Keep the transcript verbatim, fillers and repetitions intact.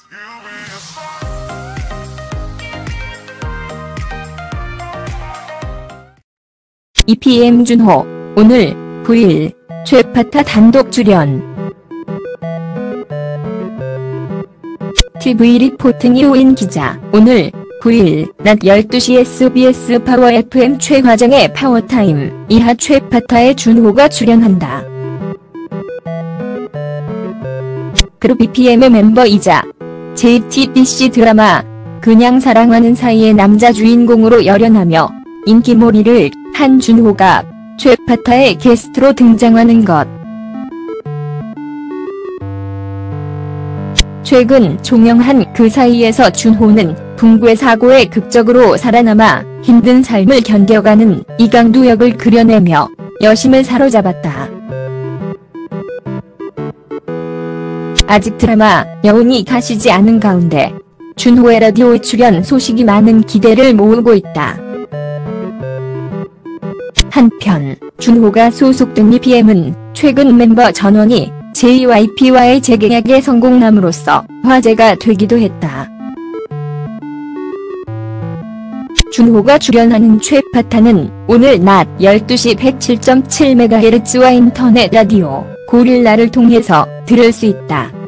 이피엠 준호, 오늘, 구일, 최파타 단독 출연. 티비 리포팅 이호인 기자, 오늘, 구일, 낮 열두 시 에스비에스 파워 에프엠 최화정의 파워타임, 이하 최파타에 준호가 출연한다. 그룹 이피엠의 멤버이자 제이티비씨 드라마 그냥 사랑하는 사이의 남자 주인공으로 열연하며 인기몰이를 한 준호가 최파타의 게스트로 등장하는 것. 최근 종영한 그 사이에서 준호는 붕괴 사고에 극적으로 살아남아 힘든 삶을 견뎌가는 이강두 역을 그려내며 여심을 사로잡았다. 아직 드라마 여운이 가시지 않은 가운데 준호의 라디오 출연 소식이 많은 기대를 모으고 있다. 한편 준호가 소속된 이피엠은 최근 멤버 전원이 제이와이피와의 재계약에 성공함으로써 화제가 되기도 했다. 준호가 출연하는 최파타는 오늘 낮 열두 시 백칠 점 칠 메가헤르츠와 인터넷 라디오 고릴라를 통해서 들을 수 있다.